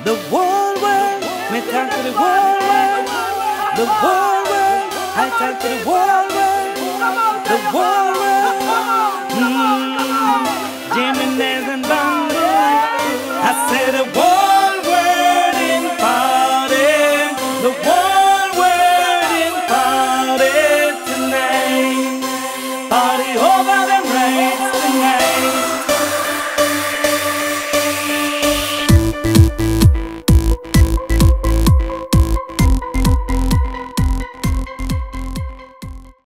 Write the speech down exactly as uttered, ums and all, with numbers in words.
The world world, me talk to the world world. The world world, I talk to the world world. The world world, mm, Jimenez and Bamboo. I said the world world in party. The world world in party tonight. Party over the rain.